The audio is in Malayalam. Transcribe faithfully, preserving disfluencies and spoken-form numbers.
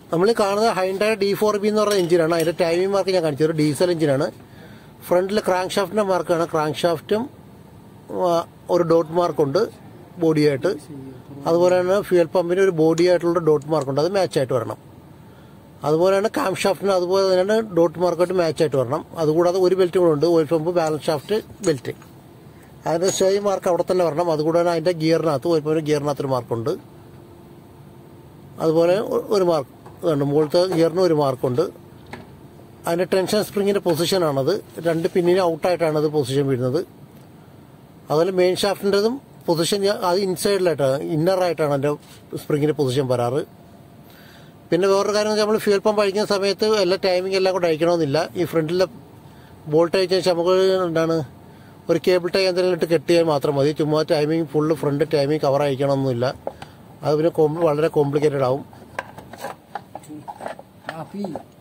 നമ്മൾ കാണുന്നത് ഹൈൻഡായ ഡി ഫോർ ബി എന്ന് പറയുന്ന എഞ്ചിനാണ്. അതിന്റെ ടൈമിംഗ് മാർക്ക് ഞാൻ കാണിച്ചത് ഡീസൽ എഞ്ചിനാണ്. ഫ്രണ്ടിൽ ക്രാങ്ക് ഷാഫ്റ്റിന്റെ മാർക്കാണ്. ക്രാങ്ക് ഷാഫ്റ്റും ഒരു ഡോട്ട് മാർക്കുണ്ട് ബോഡിയായിട്ട്. അതുപോലെ തന്നെ ഫ്യൂൽ പമ്പിന് ഒരു ബോഡിയായിട്ടുള്ള ഡോട്ട് മാർക്കുണ്ട്, അത് മാച്ചായിട്ട് വരണം. അതുപോലെയാണ് കാം ഷാഫ്റ്റിന് അതുപോലെ തന്നെയാണ് ഡോട്ട് മാർക്കായിട്ട് മാച്ചായിട്ട് വരണം. അതുകൂടാതെ ഒരു ബെൽറ്റും കൂടെ ഉണ്ട്, oil pump, balance shaft, belt. അതിന്റെ സെയിം മാർക്ക് അവിടെ തന്നെ വരണം. അതുകൂടാതെ അതിന്റെ ഗിയറിനകത്ത് ഓയിൽ പമ്പിന്റെ ഗിയറിനകത്തൊരു മാർക്കുണ്ട്. അതുപോലെ ഒരു മാർക്ക് ഉണ്ട്, മുകളിലത്തെ ഗിയറിന് ഒരു മാർക്കുണ്ട്. അതിന്റെ ടെൻഷൻ സ്പ്രിങ്ങിന്റെ പൊസിഷനാണത്. രണ്ട് പിന്നിന് ഔട്ടായിട്ടാണ് അത് പൊസിഷൻ വീഴുന്നത്. അതുപോലെ മെയിൻ ഷാഫ്റ്റിൻ്റെതും പൊസിഷൻ അത് ഇൻസൈഡിലായിട്ടാണ്, ഇന്നറായിട്ടാണ് അതിന്റെ സ്പ്രിങ്ങിന്റെ പൊസിഷൻ വരാറ്. പിന്നെ വേറൊരു കാര്യം വെച്ചാൽ നമ്മൾ ഫ്യൂൽ പമ്പ് അഴിക്കുന്ന സമയത്ത് എല്ലാ ടൈമിംഗ് എല്ലാം കൂടെ അഴിക്കണമെന്നില്ല. ഈ ഫ്രണ്ടിലെ ബോൾട്ട് അഴിച്ചതിന് ശേഷം നമുക്ക് എന്താണ് ഒരു കേബിൾ ടൈ എന്തെങ്കിലും ഇട്ട് കെട്ടിയാൽ മാത്രം മതി. ചുമ്മാ timing full front timing cover അഴിക്കണമെന്നില്ല. അത് പിന്നെ വളരെ കോംപ്ലിക്കേറ്റഡ് ആവും.